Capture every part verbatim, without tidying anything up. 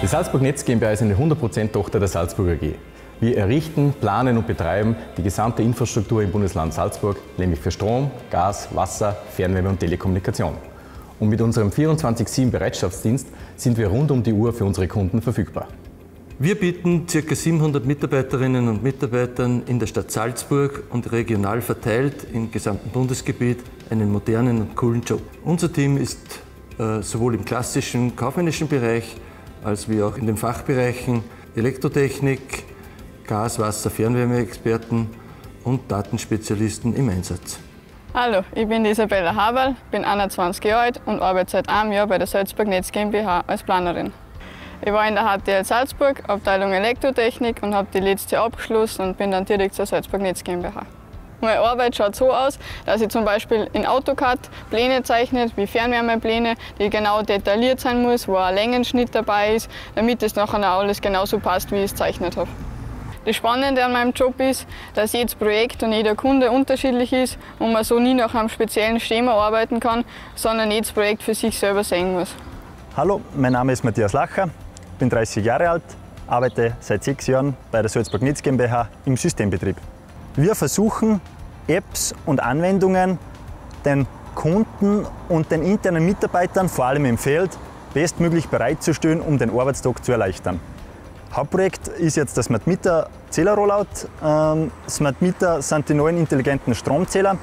Die Salzburg Netz GmbH ist eine hundert Prozent Tochter der Salzburg A G. Wir errichten, planen und betreiben die gesamte Infrastruktur im Bundesland Salzburg, nämlich für Strom, Gas, Wasser, Fernwärme und Telekommunikation. Und mit unserem vierundzwanzig sieben Bereitschaftsdienst sind wir rund um die Uhr für unsere Kunden verfügbar. Wir bieten ca. siebenhundert Mitarbeiterinnen und Mitarbeitern in der Stadt Salzburg und regional verteilt im gesamten Bundesgebiet einen modernen und coolen Job. Unser Team ist äh, sowohl im klassischen kaufmännischen Bereich als wie auch in den Fachbereichen Elektrotechnik, Gas-, Wasser-, Fernwärmeexperten und Datenspezialisten im Einsatz. Hallo, ich bin Isabella Haberl, bin einundzwanzig Jahre alt und arbeite seit einem Jahr bei der Salzburg Netz GmbH als Planerin. Ich war in der H T L Salzburg, Abteilung Elektrotechnik und habe die letzte Jahr abgeschlossen und bin dann direkt zur Salzburg Netz GmbH. Meine Arbeit schaut so aus, dass ich zum Beispiel in AutoCAD Pläne zeichne, wie Fernwärmepläne, die genau detailliert sein muss, wo ein Längenschnitt dabei ist, damit es nachher auch alles genauso passt, wie ich es gezeichnet habe. Das Spannende an meinem Job ist, dass jedes Projekt und jeder Kunde unterschiedlich ist und man so nie nach einem speziellen Schema arbeiten kann, sondern jedes Projekt für sich selber sehen muss. Hallo, mein Name ist Matthias Lacher, bin dreißig Jahre alt, arbeite seit sechs Jahren bei der Salzburg Netz GmbH im Systembetrieb. Wir versuchen, Apps und Anwendungen den Kunden und den internen Mitarbeitern, vor allem im Feld, bestmöglich bereitzustellen, um den Arbeitstag zu erleichtern. Hauptprojekt ist jetzt das Smart Meter Zähler-Rollout. Ähm, Smart Meter sind die neuen intelligenten Stromzähler.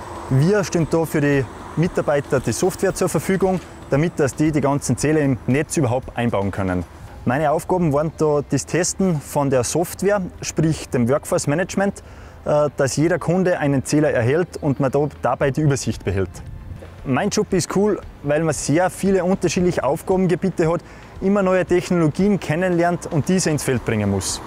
Wir stellen da für die Mitarbeiter die Software zur Verfügung, damit dass die die ganzen Zähler im Netz überhaupt einbauen können. Meine Aufgaben waren da das Testen von der Software, sprich dem Workforce Management, dass jeder Kunde einen Zähler erhält und man da dabei die Übersicht behält. Mein Job ist cool, weil man sehr viele unterschiedliche Aufgabengebiete hat, immer neue Technologien kennenlernt und diese ins Feld bringen muss.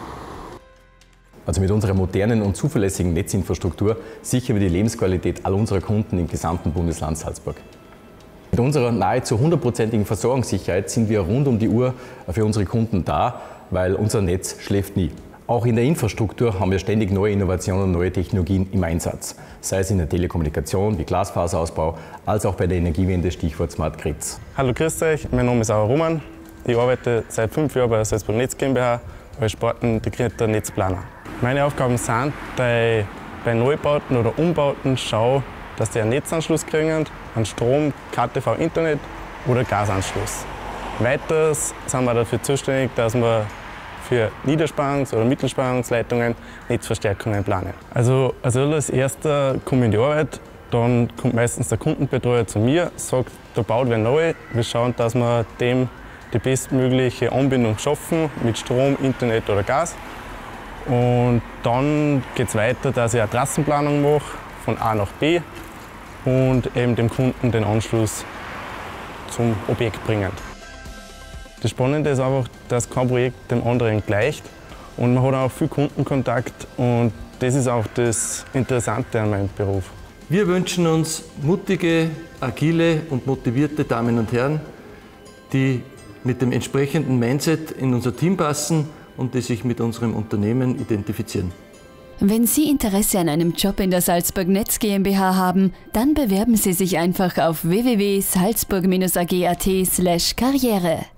Also mit unserer modernen und zuverlässigen Netzinfrastruktur sichern wir die Lebensqualität all unserer Kunden im gesamten Bundesland Salzburg. Mit unserer nahezu hundertprozentigen Versorgungssicherheit sind wir rund um die Uhr für unsere Kunden da, weil unser Netz schläft nie. Auch in der Infrastruktur haben wir ständig neue Innovationen und neue Technologien im Einsatz, sei es in der Telekommunikation wie Glasfaserausbau, als auch bei der Energiewende, Stichwort Smart Grids. Hallo, grüß euch, mein Name ist Auer Roman. Ich arbeite seit fünf Jahren bei der Salzburg Netz GmbH als sportintegrierter Netzplaner. Meine Aufgaben sind, dass ich bei Neubauten oder Umbauten schaue, dass die einen Netzanschluss kriegen, an Strom, K T V, Internet oder Gasanschluss. Weiters sind wir dafür zuständig, dass wir für Niederspannungs- oder Mittelspannungsleitungen Netzverstärkungen planen. Also als erster komme ich in die Arbeit, dann kommt meistens der Kundenbetreuer zu mir, sagt, da baut wer neu. Wir schauen, dass wir dem die bestmögliche Anbindung schaffen mit Strom, Internet oder Gas. Und dann geht es weiter, dass ich eine Trassenplanung mache, von A nach B und eben dem Kunden den Anschluss zum Objekt bringen. Das Spannende ist einfach, dass kein Projekt dem anderen gleicht und man hat auch viel Kundenkontakt und das ist auch das Interessante an meinem Beruf. Wir wünschen uns mutige, agile und motivierte Damen und Herren, die mit dem entsprechenden Mindset in unser Team passen und die sich mit unserem Unternehmen identifizieren. Wenn Sie Interesse an einem Job in der Salzburg Netz GmbH haben, dann bewerben Sie sich einfach auf w w w punkt salzburg Bindestrich a g punkt a t slash karriere.